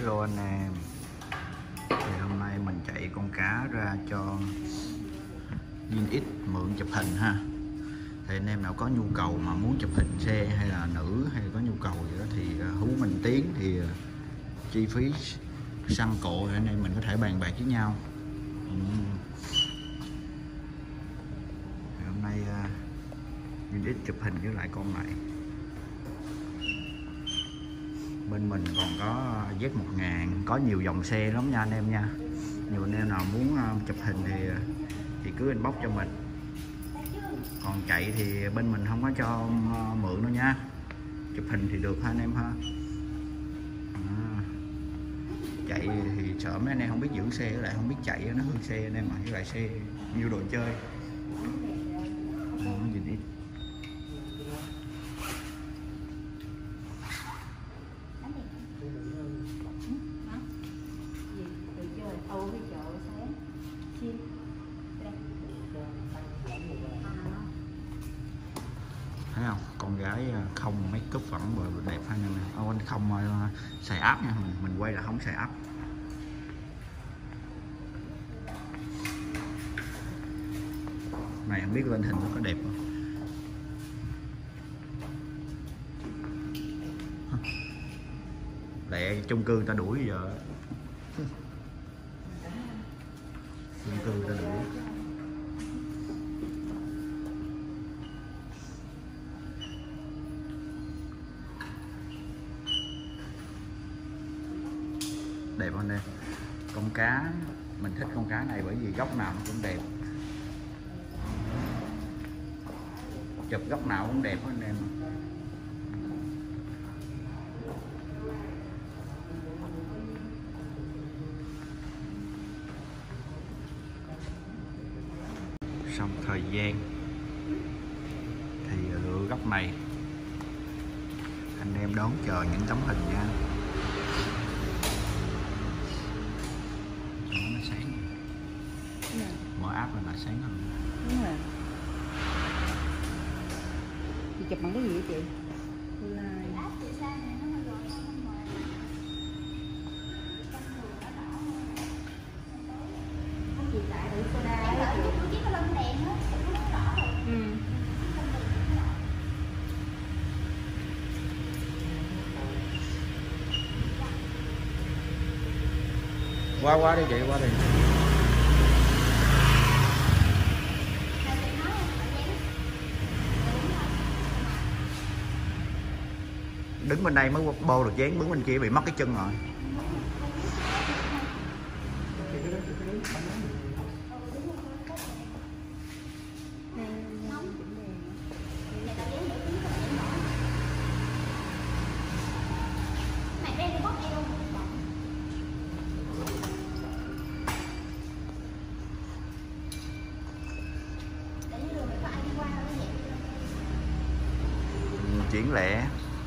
Hello anh em. Thì hôm nay mình chạy con cá ra cho VinX mượn chụp hình ha. Thì anh em nào có nhu cầu mà muốn chụp hình xe hay là nữ hay có nhu cầu gì đó thì hú mình Tiến, thì chi phí xăng cộ thì anh em mình có thể bàn bạc với nhau. Thì hôm nay VinX chụp hình với lại con này. Bên mình còn có Z1000, có nhiều dòng xe lắm nha anh em nha. Nhiều anh em nào muốn chụp hình thì cứ inbox cho mình. Còn chạy thì bên mình không có cho mượn đâu nha. Chụp hình thì được ha anh em ha. Chạy thì sợ mấy anh em không biết giữ xe, lại không biết chạy nó hư xe anh em, mà với lại xe nhiều đồ chơi. Nhìn ít. Thấy không, con gái không make up vẫn đẹp ha anh em. Anh không xài app nha, mình quay là không xài app. Này không biết lên hình nó có đẹp không. Lẹ chung cư ta đuổi giờ. Chung cư ta đuổi. Đẹp không em? Con cá mình thích con cá này bởi vì góc nào nó cũng đẹp, chụp góc nào cũng đẹp anh em. Xong thời gian thì lựa góc này, anh em đón chờ những tấm hình nha. Nó sáng, mở app là sáng hơn. Đúng rồi. Chị chụp bằng cái gì vậy chị? Qua đi chị, qua đi. Đứng bên đây mới bô được dán, đứng bên kia bị mất cái chân rồi. Chuyển lẹ.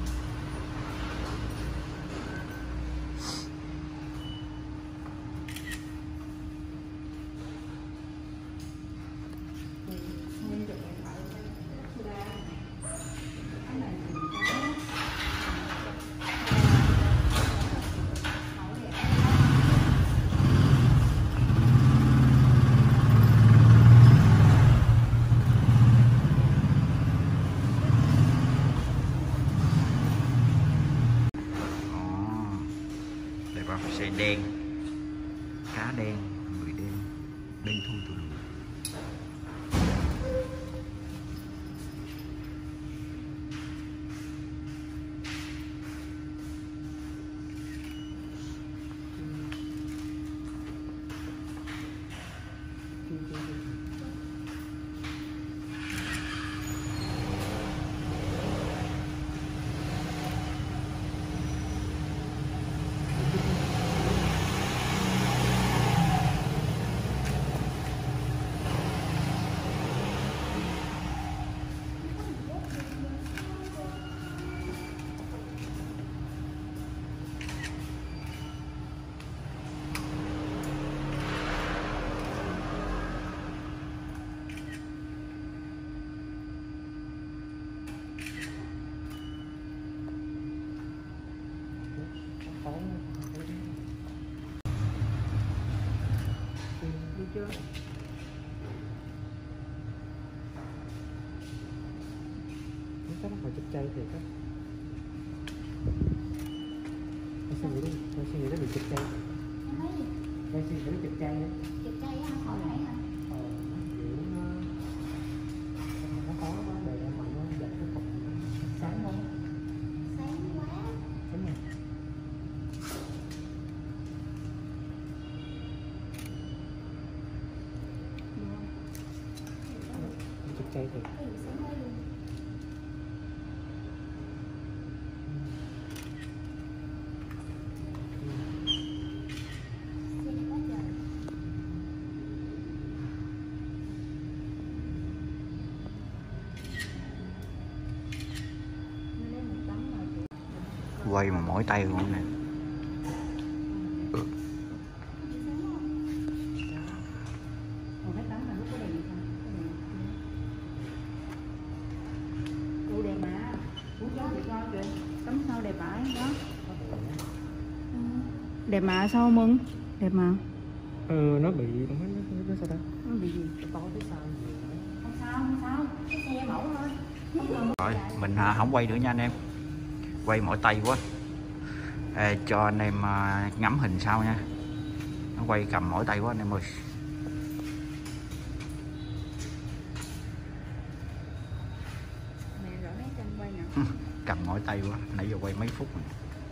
Xe đen, cá đen, người đen, đen thui thui. chưa? Nó phải chụp chay thiệt á. Tôi suy nghĩ nó bị chụp chay. Tôi suy nghĩ nó chụp chay á. Chụp chay á, khỏi phải hả? Kiểu nó khó quá, để mà nó dạy cái cục sáng không? Sáng quá. Đúng rồi. Chụp chay thiệt. Cái gì sáng quá luôn. Xe quá trời. Nó lấy một tấm rồi chị. Quay mà mỏi tay luôn nè. Còn cái tấm là lúc có đèn không? Ủa đẹp mà. Ủa cho chị coi kìa. Tấm sau đẹp vãi đó. Đẹp mà sao không Mừng? Đẹp mà. Nó bị nó sao ta? Nó bị gì? Tối tới sao nhiều quá. Không sao, không sao. Cái xe mẫu thôi. Không cần. Rồi mình không quay nữa nha anh em, quay mỏi tay quá. Cho anh em ngắm hình sau nha, nó quay cầm mỏi tay quá anh em ơi. Nè rõ nét tranh quay nè. Cầm mỏi tay quá, nãy giờ quay mấy phút rồi.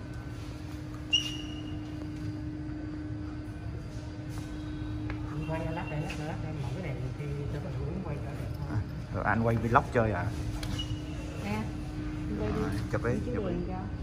Quay lát đây mở cái đèn thì cho mình hướng quay cho đẹp thôi. Rồi anh quay vlog chơi à? Nè. Quay đi. Chụp đi, Chiếu chụp đi. đèn cho.